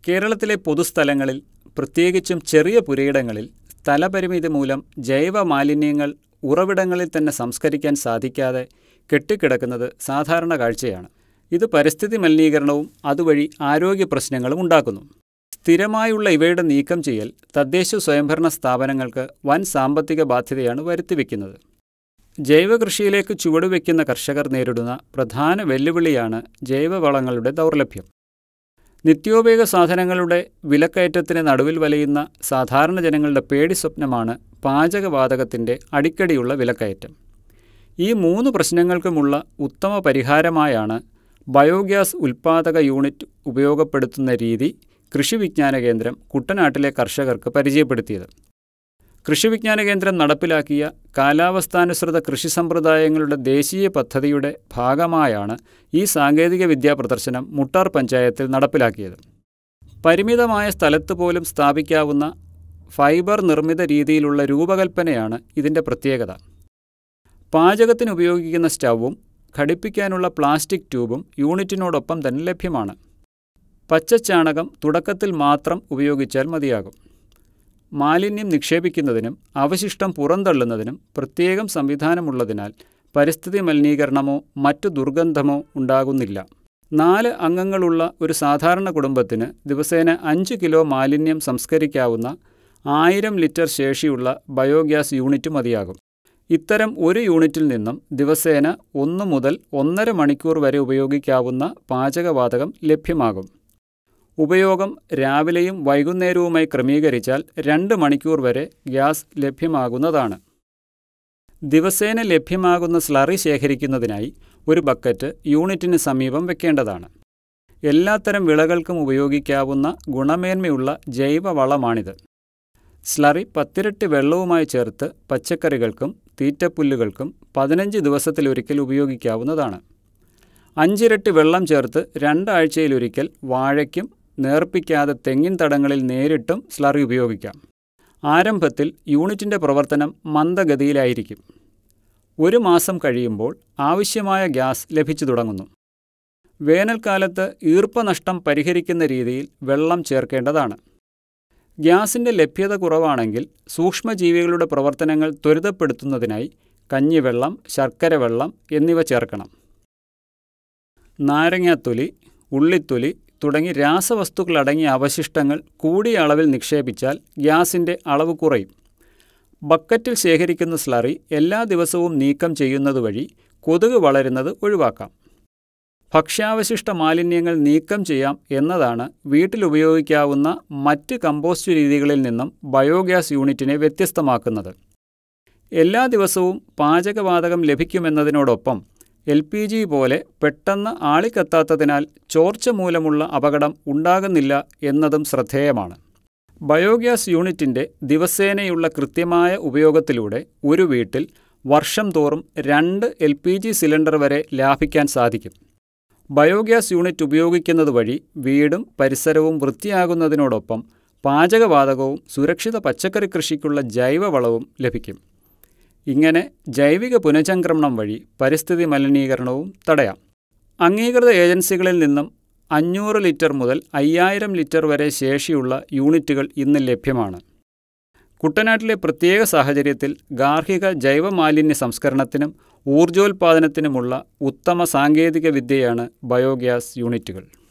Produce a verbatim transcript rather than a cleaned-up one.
കേരളത്തിലെ പൊതുസ്ഥലങ്ങളിൽ, പ്രത്യേകിച്ചും ചെറിയ പുരയിടങ്ങളിൽ സ്ഥലപരിമിതി മൂലം ജൈവ മാലിന്യങ്ങൾ ഉറവിടങ്ങളിൽ തന്നെ സംസ്കരിക്കാൻ സാധിക്കാതെ കെട്ടിക്കിടക്കുന്നത് സാധാരണ കാഴ്ചയാണ്. ഇത് പരിസ്ഥിതി മലിനീകരണവും അതുവഴി ആരോഗ്യ പ്രശ്നങ്ങളും ഉണ്ടാക്കുന്നു. സ്ഥിരമായുള്ള ഇവയുടെ നീക്കം ചെയ്യൽ തദ്ദേശ സ്വയംഭരണ സ്ഥാപനങ്ങൾക്ക് വൻ സാമ്പത്തിക ബാധ്യതയാണ് വരുത്തിവെക്കുന്നത്. ജൈവകൃഷിയിലേക്ക് ചുവടുവെക്കുന്ന കർഷകർ നേരിടുന്ന പ്രധാന വെല്ലുവിളിയാണ് ജൈവവളങ്ങളുടെ ദൗർലഭ്യം. നിത്യോപയോഗ സാധനങ്ങളുടെ വിലക്കയറ്റത്തിന് നടുവിൽ വലയുന്ന സാധാരണ ജനങ്ങളുടെ പേടി സ്വപ്നമാണ് പാചകവാതകത്തിൻ്റെ അടിക്കടിയുള്ള വിലക്കയറ്റം. ഈ മൂന്ന് പ്രശ്നങ്ങൾക്കുമുള്ള ഉത്തമ പരിഹാരമായാണ് ബയോഗ്യാസ് ഉൽപ്പാദക യൂണിറ്റ് ഉപയോഗപ്പെടുത്തുന്ന രീതി കൃഷി വിജ്ഞാന കേന്ദ്രം കുട്ടനാട്ടിലെ കർഷകർക്ക് പരിചയപ്പെടുത്തിയത്. കൃഷി വിജ്ഞാന കേന്ദ്രം നടപ്പിലാക്കിയ കാലാവസ്ഥാനുസൃത കൃഷി സമ്പ്രദായങ്ങളുടെ ദേശീയ പദ്ധതിയുടെ ഭാഗമായാണ് ഈ സാങ്കേതിക വിദ്യാ പ്രദർശനം മുട്ടാർ പഞ്ചായത്തിൽ നടപ്പിലാക്കിയത്. പരിമിതമായ സ്ഥലത്ത് പോലും സ്ഥാപിക്കാവുന്ന ഫൈബർ നിർമ്മിത രീതിയിലുള്ള രൂപകൽപ്പനയാണ് ഇതിൻ്റെ പ്രത്യേകത. പാചകത്തിന് ഉപയോഗിക്കുന്ന സ്റ്റൗവും ഘടിപ്പിക്കാനുള്ള പ്ലാസ്റ്റിക് ട്യൂബും യൂണിറ്റിനോടൊപ്പം തന്നെ ലഭ്യമാണ്. പച്ചച്ചാണകം തുടക്കത്തിൽ മാത്രം ഉപയോഗിച്ചാൽ മതിയാകും. മാലിന്യം നിക്ഷേപിക്കുന്നതിനും അവശിഷ്ടം പുറന്തള്ളുന്നതിനും പ്രത്യേകം സംവിധാനമുള്ളതിനാൽ പരിസ്ഥിതി മലിനീകരണമോ മറ്റു ദുർഗന്ധമോ ഉണ്ടാകുന്നില്ല. നാല് അംഗങ്ങളുള്ള ഒരു സാധാരണ കുടുംബത്തിന് ദിവസേന അഞ്ച് കിലോ മാലിന്യം സംസ്കരിക്കാവുന്ന ആയിരം ലിറ്റർ ശേഷിയുള്ള ബയോഗ്യാസ് യൂണിറ്റ് മതിയാകും. ഇത്തരം ഒരു യൂണിറ്റിൽ നിന്നും ദിവസേന ഒന്ന് മുതൽ ഒന്നര മണിക്കൂർ വരെ ഉപയോഗിക്കാവുന്ന പാചകവാതകം ലഭ്യമാകും. ഉപയോഗം രാവിലെയും വൈകുന്നേരവുമായി ക്രമീകരിച്ചാൽ രണ്ട് മണിക്കൂർ വരെ ഗ്യാസ് ലഭ്യമാകുന്നതാണ്. ദിവസേന ലഭ്യമാകുന്ന സ്ലറി ശേഖരിക്കുന്നതിനായി ഒരു ബക്കറ്റ് യൂണിറ്റിന് സമീപം വെക്കേണ്ടതാണ്. എല്ലാത്തരം വിളകൾക്കും ഉപയോഗിക്കാവുന്ന ഗുണമേന്മയുള്ള ജൈവവളമാണിത്. സ്ലറി പത്തിരട്ടി വെള്ളവുമായി ചേർത്ത് പച്ചക്കറികൾക്കും തീറ്റപ്പുല്ലുകൾക്കും പതിനഞ്ച് ദിവസത്തിലൊരിക്കൽ ഉപയോഗിക്കാവുന്നതാണ്. അഞ്ചിരട്ടി വെള്ളം ചേർത്ത് രണ്ടാഴ്ചയിലൊരിക്കൽ വാഴയ്ക്കും നേർപ്പിക്കാതെ തെങ്ങിൻ തടങ്ങളിൽ നേരിട്ടും സ്ലറി ഉപയോഗിക്കാം. ആരംഭത്തിൽ യൂണിറ്റിൻ്റെ പ്രവർത്തനം മന്ദഗതിയിലായിരിക്കും. ഒരു മാസം കഴിയുമ്പോൾ ആവശ്യമായ ഗ്യാസ് ലഭിച്ചു തുടങ്ങുന്നു. വേനൽക്കാലത്ത് ഈർപ്പനഷ്ടം പരിഹരിക്കുന്ന രീതിയിൽ വെള്ളം ചേർക്കേണ്ടതാണ്. ഗ്യാസിൻ്റെ ലഭ്യത കുറവാണെങ്കിൽ സൂക്ഷ്മജീവികളുടെ പ്രവർത്തനങ്ങൾ ത്വരിതപ്പെടുത്തുന്നതിനായി കഞ്ഞിവെള്ളം, ശർക്കര വെള്ളം എന്നിവ ചേർക്കണം. നാരങ്ങാത്തൊലി, ഉള്ളിത്തൊലി തുടങ്ങി രാസവസ്തുക്കളടങ്ങിയ അവശിഷ്ടങ്ങൾ കൂടിയ അളവിൽ നിക്ഷേപിച്ചാൽ ഗ്യാസിൻ്റെ അളവ് കുറയും. ബക്കറ്റിൽ ശേഖരിക്കുന്ന സ്ലറി എല്ലാ ദിവസവും നീക്കം ചെയ്യുന്നതുവഴി കൊതുക് വളരുന്നത് ഒഴിവാക്കാം. ഭക്ഷ്യാവശിഷ്ട മാലിന്യങ്ങൾ നീക്കം ചെയ്യാം എന്നതാണ് വീട്ടിലുപയോഗിക്കാവുന്ന മറ്റ് കമ്പോസ്റ്റ് രീതികളിൽ നിന്നും ബയോഗ്യാസ് യൂണിറ്റിനെ വ്യത്യസ്തമാക്കുന്നത്. എല്ലാ ദിവസവും പാചകവാതകം ലഭിക്കുമെന്നതിനോടൊപ്പം എൽ പി ജി പോലെ പെട്ടെന്ന് ആളിക്കത്താത്തതിനാൽ ചോർച്ച മൂലമുള്ള അപകടം ഉണ്ടാകുന്നില്ല എന്നതും ശ്രദ്ധേയമാണ്. ബയോഗ്യാസ് യൂണിറ്റിൻ്റെ ദിവസേനയുള്ള കൃത്യമായ ഉപയോഗത്തിലൂടെ ഒരു വീട്ടിൽ വർഷം തോറും രണ്ട് എൽ പി ജി സിലിണ്ടർ വരെ ലാഭിക്കാൻ സാധിക്കും. ബയോഗ്യാസ് യൂണിറ്റ് ഉപയോഗിക്കുന്നത് വഴി വീടും പരിസരവും വൃത്തിയാകുന്നതിനോടൊപ്പം പാചകവാതകവും സുരക്ഷിത പച്ചക്കറി കൃഷിക്കുള്ള ജൈവവളവും ലഭിക്കും. ഇങ്ങനെ ജൈവിക പുനഃചംക്രമണം വഴി പരിസ്ഥിതി മലിനീകരണവും തടയാം. അംഗീകൃത ഏജൻസികളിൽ നിന്നും അഞ്ഞൂറ് ലിറ്റർ മുതൽ അയ്യായിരം ലിറ്റർ വരെ ശേഷിയുള്ള യൂണിറ്റുകൾ ഇന്ന് ലഭ്യമാണ്. കുട്ടനാട്ടിലെ പ്രത്യേക സാഹചര്യത്തിൽ ഗാർഹിക ജൈവമാലിന്യ സംസ്കരണത്തിനും ഊർജോൽപാദനത്തിനുമുള്ള ഉത്തമ സാങ്കേതിക വിദ്യയാണ് ബയോഗ്യാസ് യൂണിറ്റുകൾ.